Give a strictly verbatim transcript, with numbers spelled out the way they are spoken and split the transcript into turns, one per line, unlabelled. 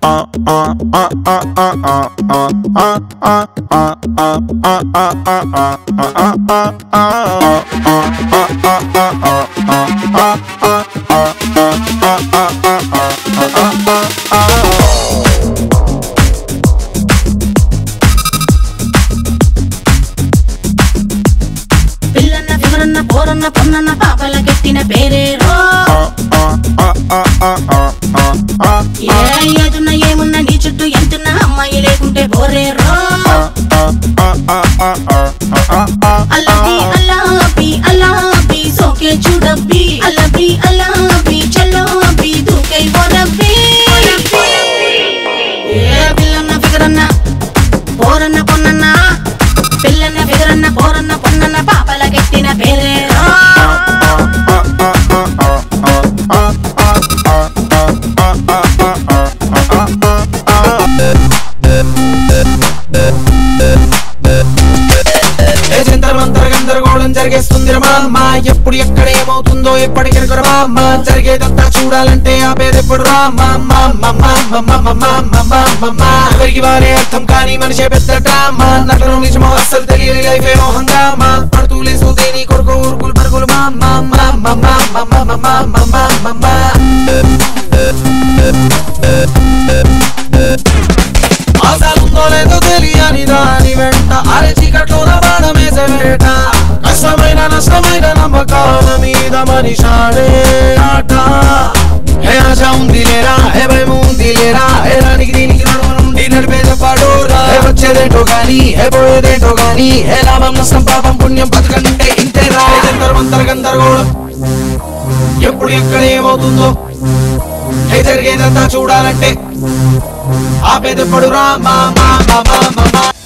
పిల్లన్న ఫిగరన్న పోరన్న పొన్నన్న పాపల గట్టిన పేరేరో ఏదున్న ఏమున్న నీ చుట్టూ ఎంతున్న అమ్మాయి లేకుంటే పోరేరో అల్లబి అల్లాబి అల్లాబి సోకే చూడబ్బి అల్లబి అల్లాబి చల్లోబి దూకై పోరబ్బి ఏ పిల్లన్న ఫిగరన్న పోరన్న పొన్నన్న పిల్లన్న ఫిగరన్న పోరన్న పొన్నన్న పాపల గట్టిన పేరేరో గందరగోళం జరిగేస్తుంది రామ్మ ఎప్పుడు ఎక్కడ ఏమవుతుందో ఎప్పటికెరగరు రామ్మ జరిగేదంతా చూడాలంటే ఆపేదెప్పుడు రామ్మ ఎవరికి వారే అర్థం కానీ మనిషే పెద్ద డ్రామా నటన నిజమో అస్సలు తెలియని లైఫ్ ఏమో హంగామా పడుతూ లేసు దేని కొడుకు ఊరుకులు పరుగులు ఆశాలుందో లేదో తెలియని దాని వెంట అరే చీకట్లో బాణమేసే వేట కష్టమైన నష్టమైన నమ్మకాల మీద మనిషాడే ఆట హే ఆశ ఉంది లేరా హే భయం ఉంది లేరా హే రానికి దీనికి నడువ నుండి నడిపేద పాడోరా హే వచ్చేదేంటో గాని హే పోయేదేంటో గాని హే లాభం నష్టం పాపం పుణ్యం బతకంటే ఇంతేరా జంతరమంతర గందరగోళం ఎప్పుడు ఎక్కడ ఏమవుతుందో హే జరిగేదంతా చూడాలంటే ఆపేదెప్పుడు రా మా మా మా మా